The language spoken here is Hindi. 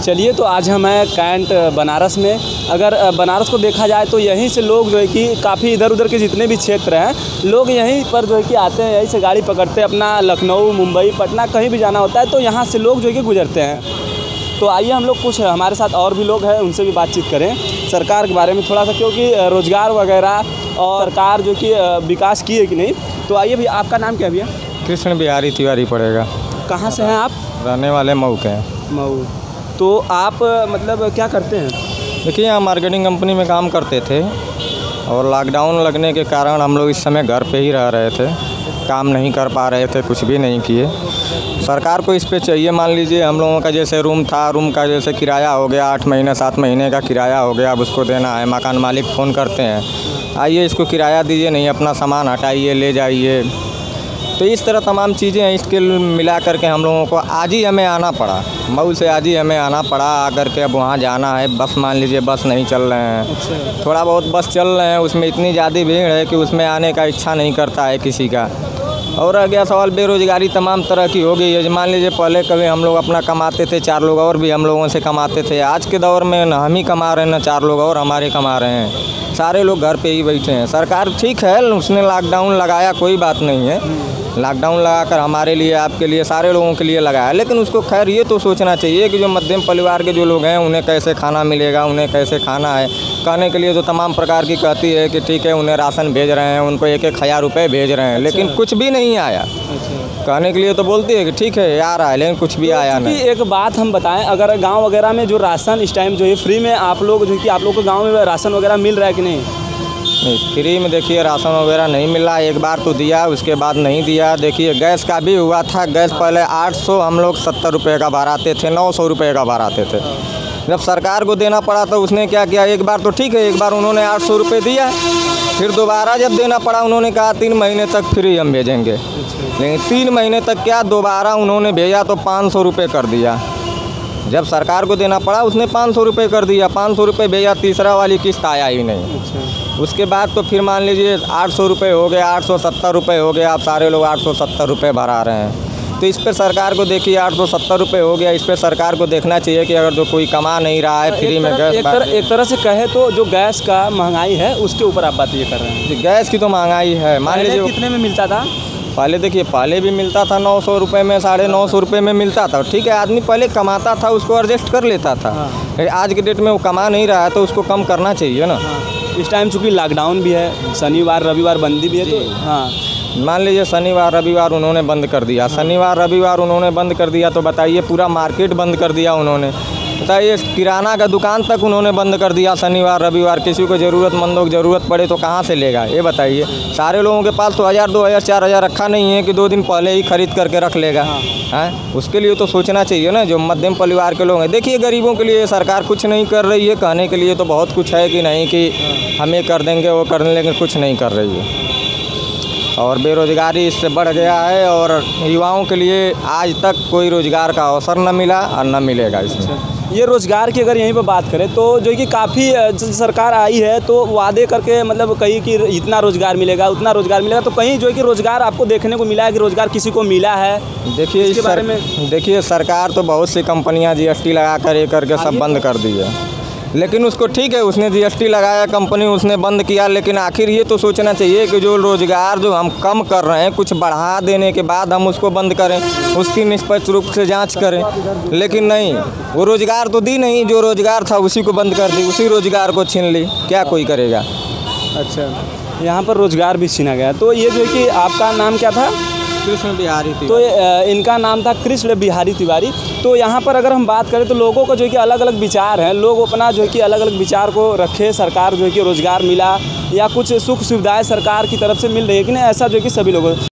चलिए, तो आज हम हैं कैंट बनारस में। अगर बनारस को देखा जाए तो यहीं से लोग जो है कि काफ़ी इधर उधर के जितने भी क्षेत्र हैं, लोग यहीं पर जो है कि आते हैं, यहीं से गाड़ी पकड़ते हैं, अपना लखनऊ, मुंबई, पटना कहीं भी जाना होता है तो यहाँ से लोग जो है कि गुजरते हैं। तो आइए हम लोग कुछ हमारे साथ और भी लोग हैं, उनसे भी बातचीत करें सरकार के बारे में थोड़ा सा, क्योंकि रोज़गार वगैरह और सरकार जो कि विकास की है कि नहीं। तो आइए भैया, आपका नाम क्या है भैया? कृष्ण बिहारी तिवारी पड़ेगा। कहाँ से हैं आप? रहने वाले मऊ के हैं। मऊ। तो आप मतलब क्या करते हैं? देखिए, हम मार्केटिंग कंपनी में काम करते थे और लॉकडाउन लगने के कारण हम लोग इस समय घर पे ही रह रहे थे, काम नहीं कर पा रहे थे, कुछ भी नहीं किए। सरकार को इस पे चाहिए, मान लीजिए हम लोगों का जैसे रूम था, रूम का जैसे किराया हो गया, 8 महीने 7 महीने का किराया हो गया, अब उसको देना है। मकान मालिक फ़ोन करते हैं, आइए इसको किराया दीजिए, नहीं अपना सामान हटाइए ले जाइए। तो इस तरह तमाम चीज़ें हैं, इसके मिला करके हम लोगों को आज ही हमें आना पड़ा, मऊ से आज ही हमें आना पड़ा। आकर के अब वहाँ जाना है, बस मान लीजिए बस नहीं चल रहे हैं, थोड़ा बहुत बस चल रहे हैं, उसमें इतनी ज़्यादा भीड़ है कि उसमें आने का इच्छा नहीं करता है किसी का। और रह गया सवाल बेरोज़गारी, तमाम तरह की हो गई है। मान लीजिए पहले कभी हम लोग अपना कमाते थे, 4 लोग और भी हम लोगों से कमाते थे। आज के दौर में न हम ही कमा रहे हैं, न 4 लोग और हमारे कमा रहे हैं, सारे लोग घर पे ही बैठे हैं। सरकार ठीक है, उसने लॉकडाउन लगाया, कोई बात नहीं है, लॉकडाउन लगाकर हमारे लिए, आपके लिए, सारे लोगों के लिए लगाया, लेकिन उसको खैर ये तो सोचना चाहिए कि जो मध्यम परिवार के जो लोग हैं उन्हें कैसे खाना मिलेगा, उन्हें कैसे खाना है। कहने के लिए तो तमाम प्रकार की कहती है कि ठीक है उन्हें राशन भेज रहे हैं, उनको 1-1 हज़ार रुपये भेज रहे हैं, लेकिन कुछ भी नहीं आया। कहने के लिए तो बोलती है कि ठीक है आ रहा है, लेकिन कुछ भी आया नहीं। एक बात हम बताएं, अगर गांव वगैरह में जो राशन इस टाइम जो है फ्री में आप लोग जो कि आप लोग को गांव में राशन वगैरह मिल रहा है कि नहीं? नहीं, फ्री में देखिए राशन वगैरह नहीं मिला। एक बार तो दिया, उसके बाद नहीं दिया। देखिए गैस का भी हुआ था, गैस पहले 800 हम लोग 70 रुपये का भराते थे, 900 रुपये का भराते थे। जब सरकार को देना पड़ा तो उसने क्या किया, एक बार तो ठीक है, एक बार उन्होंने 800 रुपये दिया, फिर दोबारा जब देना पड़ा उन्होंने कहा 3 महीने तक फ्री हम भेजेंगे। लेकिन 3 महीने तक क्या, दोबारा उन्होंने भेजा तो 500 रुपये कर दिया। जब सरकार को देना पड़ा उसने 500 रुपये कर दिया, 500 रुपये भेजा, तीसरा वाली किस्त आया ही नहीं। उसके बाद तो फिर मान लीजिए 800 रुपये हो गए, 870 रुपये हो गया, आप सारे लोग 870 रुपये भरा रहे हैं। तो इस पर सरकार को देखिए 870 रुपये हो गया, इस पर सरकार को देखना चाहिए कि अगर जो कोई कमा नहीं रहा है फ्री में गैस, एक तरह से कहे तो जो गैस का महंगाई है उसके ऊपर आप बात ये कर रहे हैं। गैस की तो महंगाई है, मान लीजिए कितने में मिलता था पहले? देखिए पहले भी मिलता था 900 रुपये में, 950 रुपये में मिलता था। ठीक है, आदमी पहले कमाता था, उसको एडजस्ट कर लेता था। आज के डेट में वो कमा नहीं रहा है तो उसको कम करना चाहिए ना। इस टाइम चूँकि लॉकडाउन भी है, शनिवार रविवार बंदी भी है, तो हाँ मान लीजिए शनिवार रविवार उन्होंने बंद कर दिया, शनिवार रविवार उन्होंने बंद कर दिया, तो बताइए पूरा मार्केट बंद कर दिया उन्होंने। बताइए किराना का दुकान तक उन्होंने बंद कर दिया शनिवार रविवार। किसी को ज़रूरतमंदों की ज़रूरत पड़े तो कहाँ से लेगा, ये बताइए। सारे लोगों के पास तो 1000 2000 4000 रखा नहीं है कि 2 दिन पहले ही खरीद करके रख लेगा। हैं, उसके लिए तो सोचना चाहिए ना, जो मध्यम परिवार के लोग हैं। देखिए गरीबों के लिए सरकार कुछ नहीं कर रही है, कहने के लिए तो बहुत कुछ है कि नहीं कि हम ये कर देंगे वो कर देंगे, लेकिन कुछ नहीं कर रही है। और बेरोज़गारी इससे बढ़ गया है और युवाओं के लिए आज तक कोई रोज़गार का अवसर न मिला और न मिलेगा इसमें। ये रोज़गार की अगर यहीं पर बात करें तो जो कि काफ़ी सरकार आई है तो वादे करके मतलब कहीं कि इतना रोज़गार मिलेगा उतना रोज़गार मिलेगा, तो कहीं जो है कि रोज़गार आपको देखने को मिला है कि रोज़गार किसी को मिला है? देखिए इसके बारे में देखिए, सरकार तो बहुत सी कंपनियां GST लगा कर ये करके सब बंद कर दी है, लेकिन उसको ठीक है, उसने GST लगाया, कंपनी उसने बंद किया, लेकिन आखिर ये तो सोचना चाहिए कि जो रोज़गार जो हम कम कर रहे हैं, कुछ बढ़ा देने के बाद हम उसको बंद करें, उसकी निष्पक्ष रूप से जांच करें। लेकिन नहीं, वो रोज़गार तो दी नहीं, जो रोज़गार था उसी को बंद कर दी, उसी रोज़गार को छीन ली, क्या कोई करेगा। अच्छा, यहाँ पर रोज़गार भी छीना गया। तो ये जो है कि आपका नाम क्या था? कृष्ण बिहारी तिवारी। तो इनका नाम था कृष्ण बिहारी तिवारी। तो यहाँ पर अगर हम बात करें तो लोगों को जो है कि अलग अलग विचार हैं, लोग अपना जो है कि अलग अलग विचार को रखे। सरकार जो है कि रोज़गार मिला या कुछ सुख सुविधाएं सरकार की तरफ से मिल रही है कि नहीं, ऐसा जो है कि सभी लोगों